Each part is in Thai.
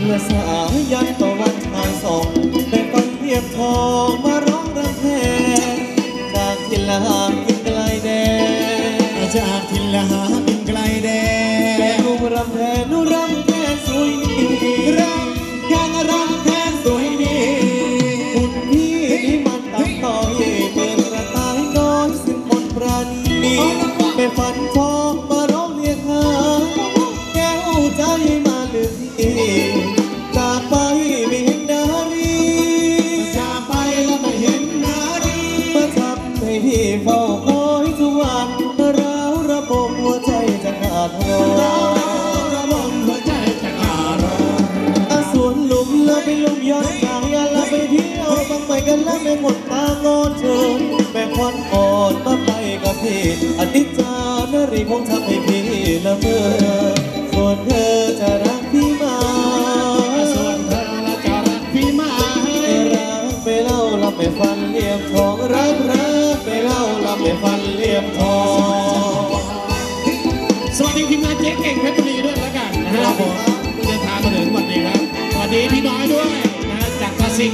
และสายันตะวันชายส่องได้ฟังเทียบทองมาร้องรำแพนจากทินละหากินไกลแดนจากทินละหากินไกลแดนนุรำแพนนุรำแพนสวยดีรำแพนรำแพนสวยดีคุณพี่นี่มันตัดต่อยเปิดกระต่ายน้อยสิ้นมนต์ปราณีเป็นฝันทองมาร้องเรียกหาแก้วใจมาลืมที่จากไปไม่เห็นนารีจากไปแล้วไม่เห็นนารีมาทำให้พี่เฝ้าคอยทุกวันร้าวระบบหัวใจจะขาดรอระบบหัวใจจะขาดรอสวนลุมแล้วไปลุมย้อนสายแล้วไปเที่ยวบางไปกันแล้วไม่หมดตางอนเชิญแม่ควันอ่อนมาไปกับพี่อนิจจานรีคงทำให้พี่ละเมอส่วนเธอจะรักพี่มาส่วนเธอจะรักพี่มารักไปเล่าลำไปฟันเหลี่ยมทองรักไปเล่าลำไปฟันเหลี่ยมทองสวัสดีทีมงานเจ๊เก่งเพชรบุรีด้วยแล้วกันนะครับผมเดินทางมาถึงวันนี้ครับสวัสดีพี่น้อยด้วยนะจากกระสิง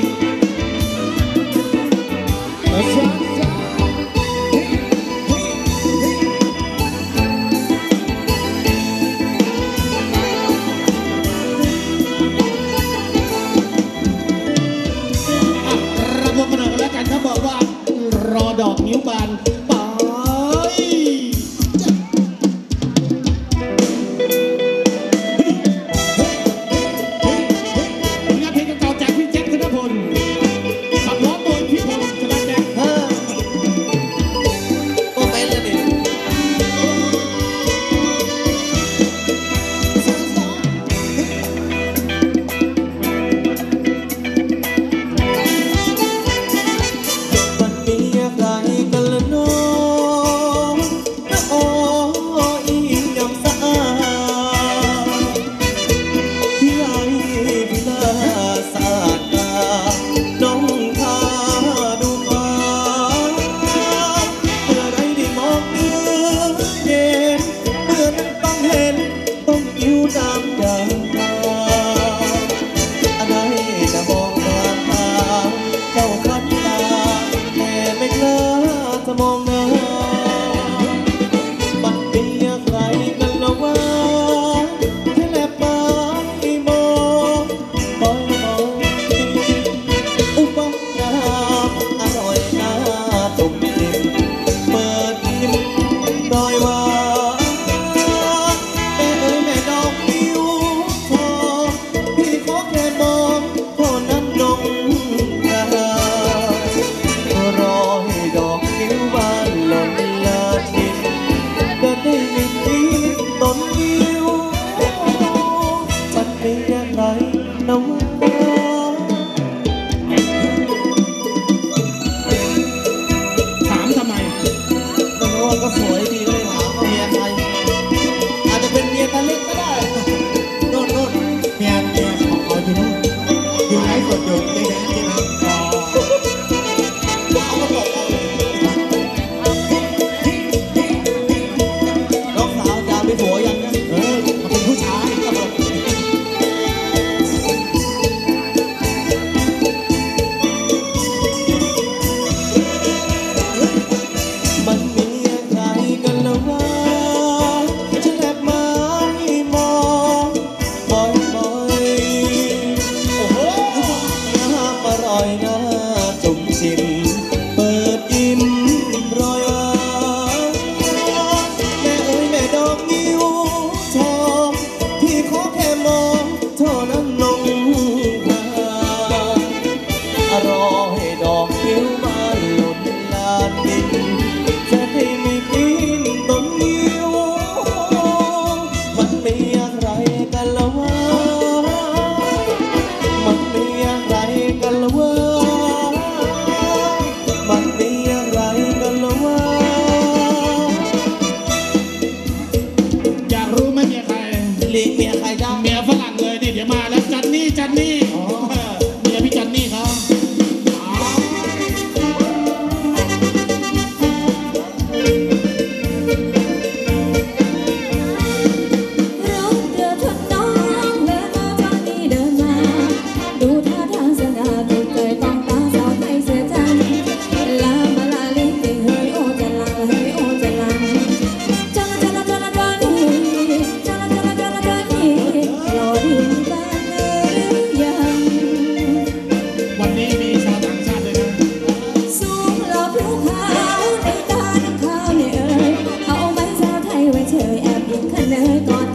บอกว่ารอดอกนิ้วบานไปงานเพลงเก่าจากพี่แจ็คธนพลขับร้องโดยพี่พลชนะแจ็คโอ้ไปเลยดิ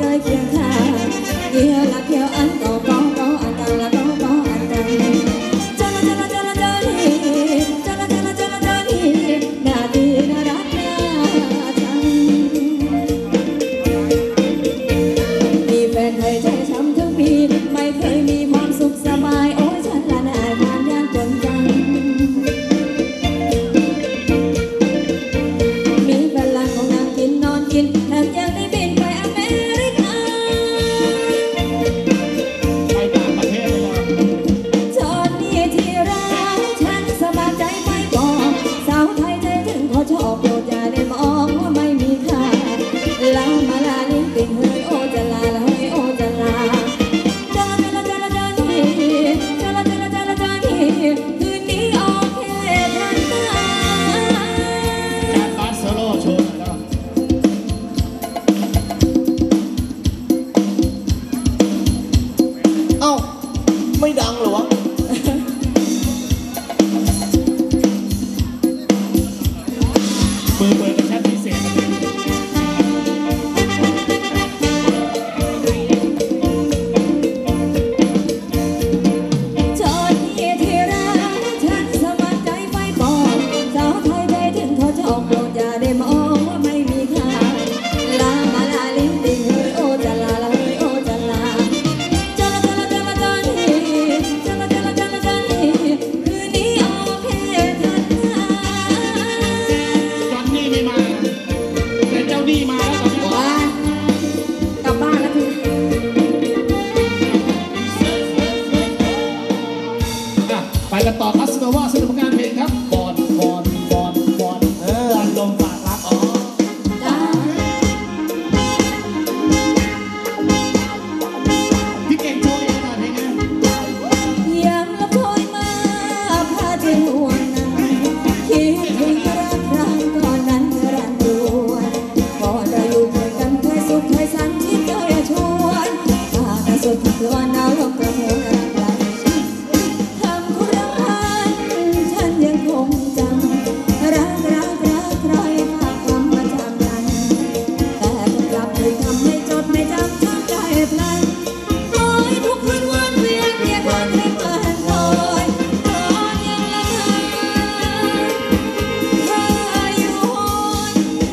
ยเคียงข้างเกี่ยวละเกี่ยวอันก็อันกันละก็อันกันจละนี่จละนี่น่าดีน่ารักน่าชังมีแฟนเคยใจช้ำทั้งปีไม่เคยมีความสุขสบายโอ้ยฉันละนายทานยากจนจังมีแฟนละของนางกินนอนกินแถมยังได้บินไปอเมริกาไปต่างประเทศเลยจอดนี่ที่รักฉันสบายใจไม่บอกสาวไทยใจถึงขอชอบโปรดอย่าได้มองว่าไม่มีค่าลามาลาลิ้นปิ่นเฮ้ยโอจะลาละเฮ้ยโอจะลาจานี่คืนนี้โอเคทันตาจากบาร์เซโลโชว์หน่อยแล้วเอ้าไม่ดังเหรอวะมือกับแชทพิเศษจอดนี่ที่รักฉันสมัครใจไฟบอกสาวไทยใจถึงขอชอบโปรดอย่าได้มองว่าไม่มีค่าลามาลาลิ้นปิ่นเฮ้ยโอจะลาละเฮ้ยโอจะลาจานี่คืนนี้โอเคทันตาจอนนี่ไม่มาแต่เจ้านี่มาแล้วตอนนี้ว้ากลับบ้านแล้วพี่ไปกันต่อคัสโนวาสนุกงานเพลงครับบอลบอลลมฝากรักอ๋อจ้าพี่เก่งโชว์เองหน่อยเพลงนี้ยังละคอยมาพาใจห่วงนายคิดถึงรักครั้งก่อนนั้นรันดวนพอได้อยู่ด้วยกันเคยสุขเคยสันที่เคยชวนพากันสุดที่กลัวหนาวลมกระโหมรักไหลคำคุณรักฉันยังคงจำรักใครฝากคำมาจำนั้นแต่ก็กลับเลยทำให้จดไม่จำช้ำใจพลันคอยทุกคืนวันเวียนเพียงวันให้มันคอยตอนยังละเธออยู่หน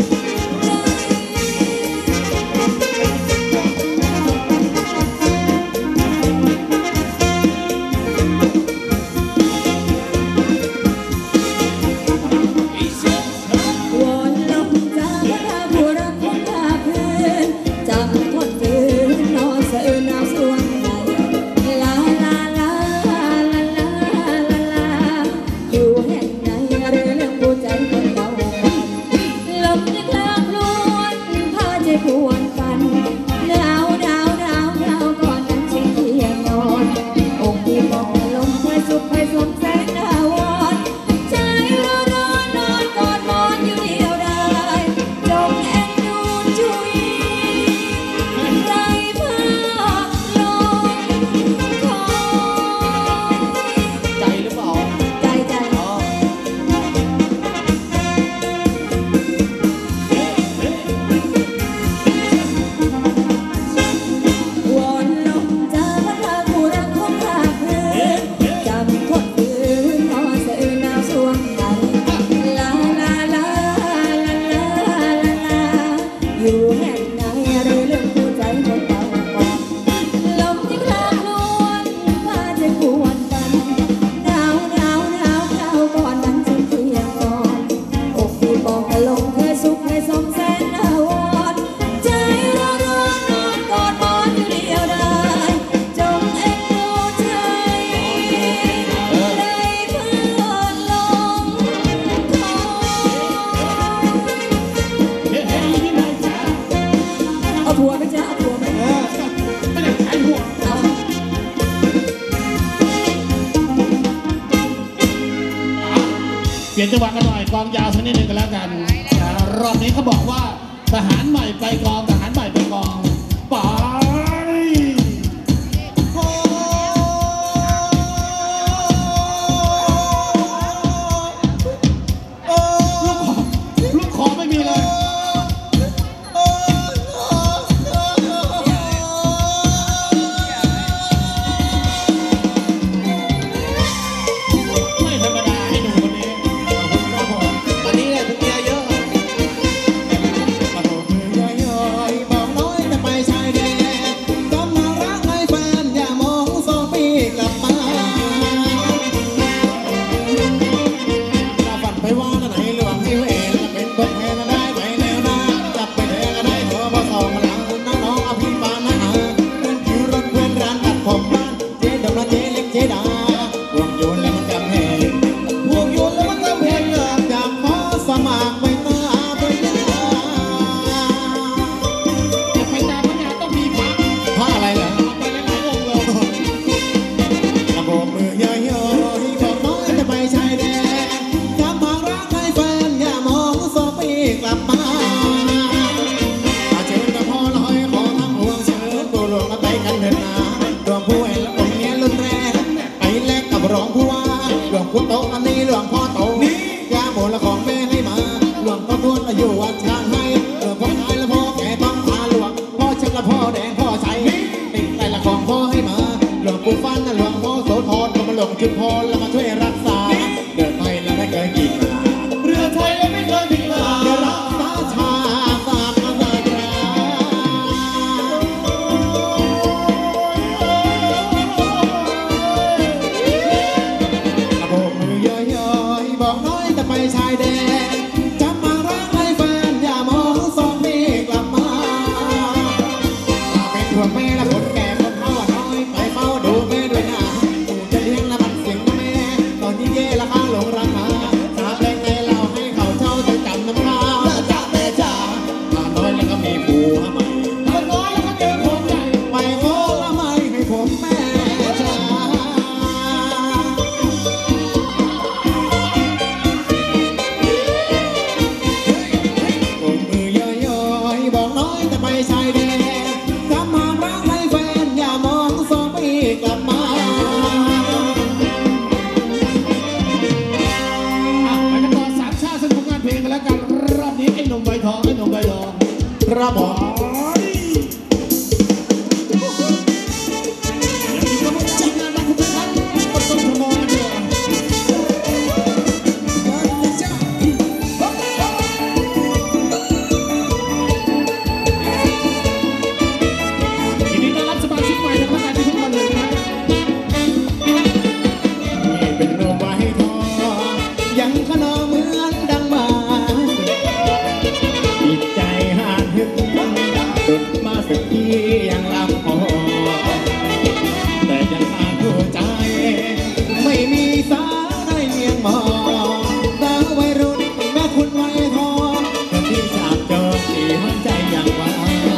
วอนลมจากพระธาตุรักคนพาพื้นจำทนฝืนนอนสะอื้นหนาวสวงใจลาอยู่แห่งไหนหรือเรื่องผู้ใจคนเก่าลมที่คลางลวนพาใจพวนฝันหนาวก่อนนั้นชิงเที่ยงนอนอกที่มองลมเคยสุขเคยสมแสนดาวอนใจร้อนนอนกอดหมอนอยู่เดียวได้จงเอ็นดูช่วยไรผ้าลมคอยใจหรือเปล่าใจอ๋อวอนลมจากพระธาตุรักของข้าคืนจำคนคืนนอนสะอื้นหนาวสวงใจลาอยู่แห่งไหนหรือเรื่องผู้ใจคนเก่าบอกลมที่คลางลวนพาใจพวนฝันหนาวเข้าก่อนนั้นฉันเที่ยงก่อนอกที่บอกกะลงเคยสุขเคยสมแสนอาวรณ์ใจร้อนนอนกอดหมอนอยู่เดียวได้จงเอ็นดูใจไรผ้าลมคอยเฮ้ยนี่นายจ๋าเอาผัวไหมจ๊ะเอาผัวไหมไม่ได้ขายหัวเอาเปลี่ยนจังหวะกันหน่อยกองยาวสักนิดนึงกันแล้วกันรอบนี้เขาบอกว่าทหารใหม่ไปกองทหารใหม่ไปกองไปโอ้โอ้ลูกคอไม่มีเลยโอ้เดี๋ยวชุมพรแล้วมาช่วยรักษาเรือไทยแล้วไม่เคยกี่มาเรือไทยแล้วไม่เคยกี่มาเดี๋ยวรักษาชาสามมาตราโบกมือย้อยๆบอกน้อยจะไปชายแดนจะมารักให้แฟนอย่ามองสองปีกลับมาเป็นห่วงแม่และคนแก่คนพ่อน้อยไปเฝ้าดูแม่ด้วยนะปู่จะเลี้ยงและมันเสียงแม่ตอนที่เย่ละข้างหลงรักมาสาแรงในเราให้เขาเช่าจะจำน้ำข้าวจะแม่จ๋ามาน้อยแล้วก็มีผัวใหม่มาน้อยแล้วก็เจอคนใหญ่ไปโง่ละไม่ให้ผมแม่จ๋าโบกมือย้อยๆบอกน้อยจะไปชายแดนจะมารักให้แฟนอย่ามองสองปีกลับมาไปกันต่อสามชาติสนุกงานเพลงกันแล้วกันรอบนี้ไอ้หนุ่มใบทองไอ้หนุ่มใบทองครับผมจัดงานรักคุณท่านก็ต้องทำมองกันเถอะยินดีต้อนรับสมาชิกใหม่ทั้งรายการที่เพิ่งมาเลยนะนี่เป็นโนบายทองยังขนองเหมือนดังมาจิตใจหาดหึกดุดมาสักทียังลำพอแต่ยังหาหัวใจไม่มีสาได้เมียงมองสาววัยรุ่นแม่คุณวัยทองคนที่สาบจองที่หัวใจอย่างว่า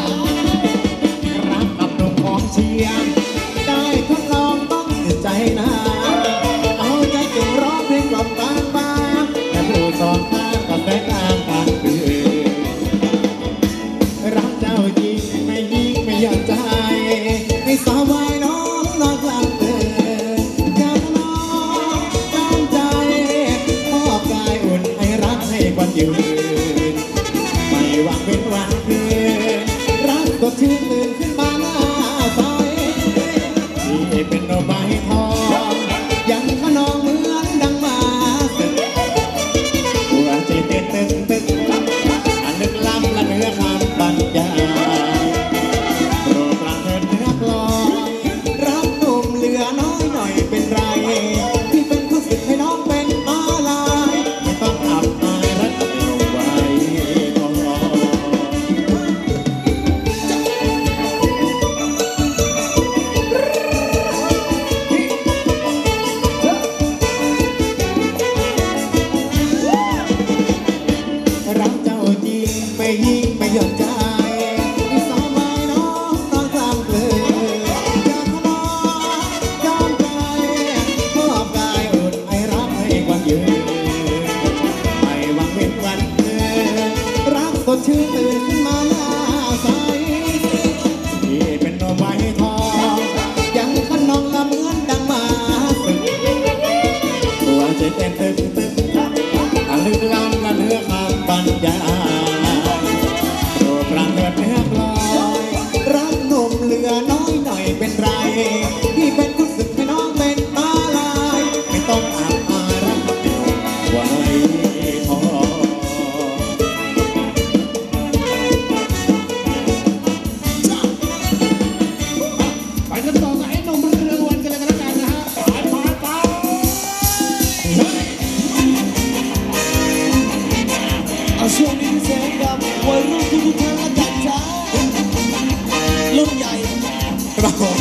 รักกับหนุ่มของเชียงได้ทดลองต้องติดใจนะเอาใจจึงร้องเพลงกล่อมกลางบ้านแต่ผู้สองข้างกับแฟนกลางกลางคืนรักเจ้าจริงไม่ยิ่งไม่หย่อนใจให้สาววายน้องนอนกลางเตือนอยากน้องตามใจมอบกายอุ่นให้รักให้วันยืนไม่หวังเป็นวันคืนรักสดชื่นตื่นขึ้นมาหน้าใสที่เป็นดอกไม้ทองยังขนองเหมือนดังมาสึกหัวใจเต้นตึงตึงอันนึกล้ำและเนื้อคำบรรยายโปรดประเทินเนื้อปลอยรักหนุ่มเหลือน้อยหน่อยเป็นไรที่เป็นผู้สึกให้น้องเป็นมาลายไม่ต้องอับอายรักกับหนุ่มไว้ทองรักเจ้าจริงไม่ยิ่งไม่หย่อนใจสาววายน้องนอนกลางเพลินอยากขนองจอมใจมอบกายอุ่นให้รักให้วันยืนไม่หวังเป็นวันคืนรักสดชื่นตื่นขึ้นมาหน้าใสที่เป็นดอกไม้ทองยังขนองละเหมือนดังมาสึกหัวใจเต้นตึงตึงอันลึกล้ำและเนื้อคำบรรยายโปรดประเทินเนื้อปลอยรักหนุ่มเหลือน้อยหน่อยเป็นไรที่เป็นผู้สึกให้น้องเป็นมาลายไม่ต้องอับอายรักกับหนุ่มไว้ทองไปกันต่อกับไอ้หนุ่มเรืองวันกันเลยกันแล้วกันนะฮะไปเฮ้ยเอาช่วงนี้พิเศษกับวัยรุ่นทุกท่านละกันจ้ารุ่นใหญ่ครับผม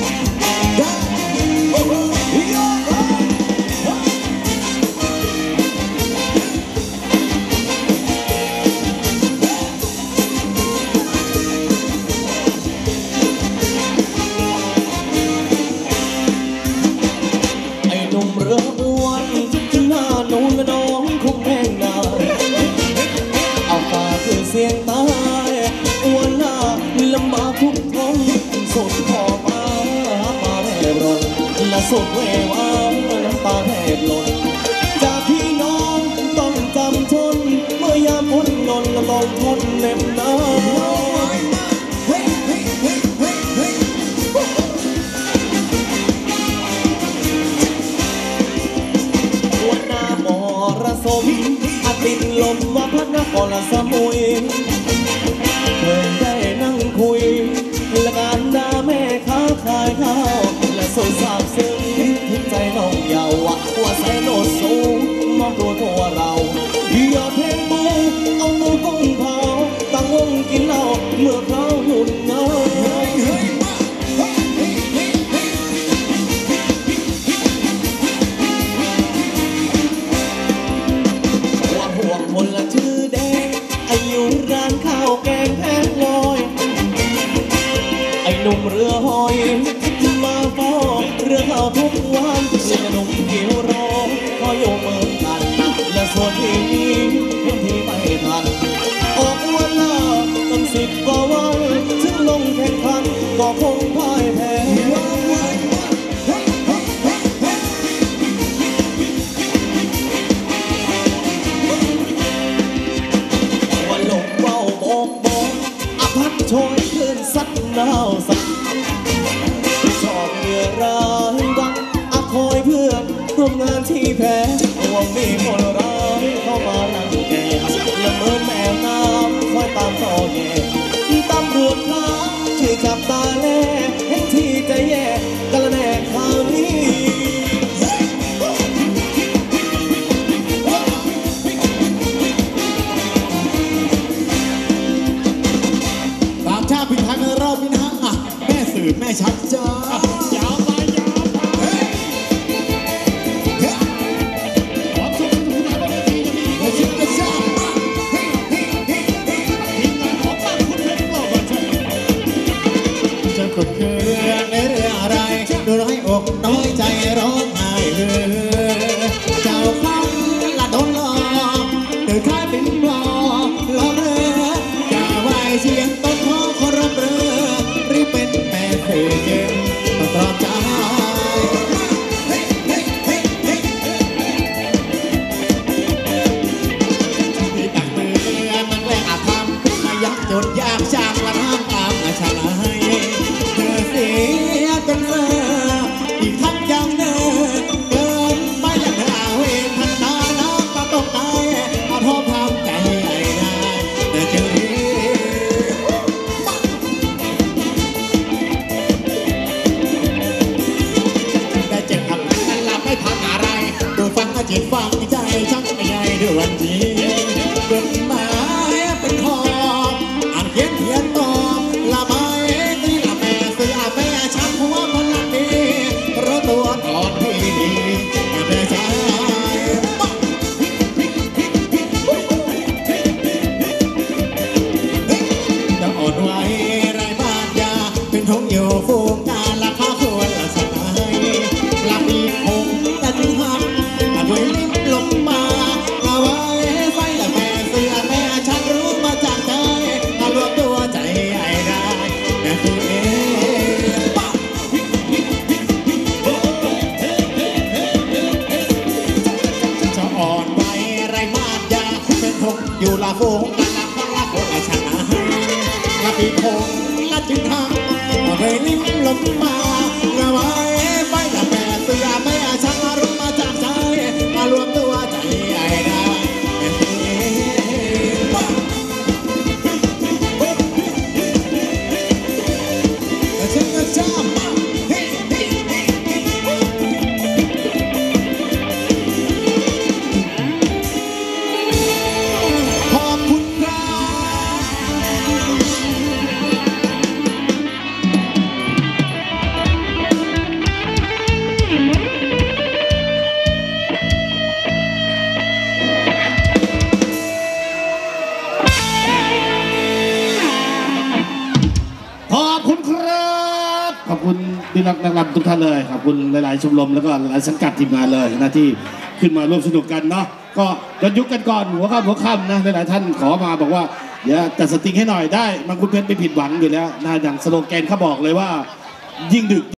ไอ้หนุ่มเรืออ้วนที่หน้านูนและน้องคงแห้งนานเอาฝากคือเสียงตายอ้วนหน้าลำบากทุกท้องสุดขอบมาแร่ร้อนและสุดเววาน้ำตาแทบหล่นจากพี่น้องต้องจำทนเมื่อยามพ้นนนและลองทนเหน็บหนาวก่อนละสมุยเคยได้นั่งคุยและการด่าแม่ค้าขายข้าวและสุดซาบซึ้งถึงใจน้องเยาวว่าใส่โนดสูงมองตัวตัวเราหยอดเพลงบูเอามือกุ้งเผาตั้งวงกินเหล้าเมื่อเขาหุ่นเงาห่วงคนละชื่อแดงอายุร้านข้าวแกงแพงลอยไอ้หนุ่มเรือหอยมาฟ้อเรือเข้าทุกวันและหนุ่มเกี่ยวรอคอยอยู่เมืองกันและส่วนที่พื้นที่ไม่ทันออกวันละตั้ง10 กว่าวันถึงลงแข่งขันก็คงพ่ายแพ้วันลงเบ้าโบกโบกอภัทโชยคลื่นซัดหนาวสั่นชอบเรือร้ายรักคอยเพื่อนร่วมงานที่แพ้ห่วงมีคนร้ายเข้ามาลังแกละเมินแมวน้ำคอยตามต่อแย่ตำรวจมาช่วยจับตาแลเห็นที่จะแย่กันละแน่ข่าวนี้ตามชาติพิทักษ์เราพิทักษ์แม่สื่อแม่ชักจ้ายาวไปยาวไปความสุขสนุกสนานบนเวทีจะมีและชื่อและชาติทีมงานของบ้านคุณเพชรกล้าบันเทิงจะกดเกลือในเรื่องอะไรดูน้อยอกน้อยใจร้องไห้เจ้าฟังละโดนหลอกเดือดท้ายเป็นปลอกหลอกเรือจะไหวเสียงต้นคอขอรับเรือรีบเป็นแม่สื่อจึงต้องตรอมใจที่ตักเตือนมันแกล้งอาธรรมมายักจนยากช่างละทำตามอาชาให้เธอเสียจนเลิกอีกทั้งยังเนินเกินไปอย่างหาเวรทันตาน้ำตาตกใจมาทบทำใจใหญ่ได้แต่เจอได้เจ็บอับนั้นหลับไม่พักอะไรดูฟังก็จิตฟังใจชักไม่ใหญ่ด้วยวันนี้เกิดมาเป็นหอบอ่านเขียนเขียนตอบละไม้ตีละแม่เสือแม่ชักหัวคนละดีรู้ตัวตอนที่ดีแม่ชายจะอ่อนไหวไรบ้านยาเป็นทงอยู่ฟูงการละข้าควรละสบายละมีคงแต่ถึงหักละด้วยลิ้นลงมาละไว้ไฟละแม่เสือแม่ชักรู้มาจากใจมารวมตัวใจใหญ่ได้แม่คือจะอ่อนไหวไรบ้านยาเป็นทงอยู่ละฟูงการละข้าควรละชนะละปีคงละจึงหักละด้วยลิ้นลงมาละไว้ไฟละแม่เสือแม่ชักรู้มาจากใจมารวมตัวใจใหญ่ได้แม่คือฉันก็ชอบขอบคุณครับขอบคุณครับขอบคุณพี่นักรำทุกท่านเลยขอบคุณหลายๆชมรมแล้วก็หลายสังกัดทีมงานเลยนะที่ขึ้นมาร่วมสนุกกันเนาะก็ย้อนยุคกันก่อนหัวค่ำนะหลายๆท่านขอมาบอกว่าเดี๋ยวจัดสติงให้หน่อยได้บางคุณเพชรไม่ผิดหวังอยู่แล้วนะอย่างสโลแกนเขาบอกเลยว่ายิ่งดึก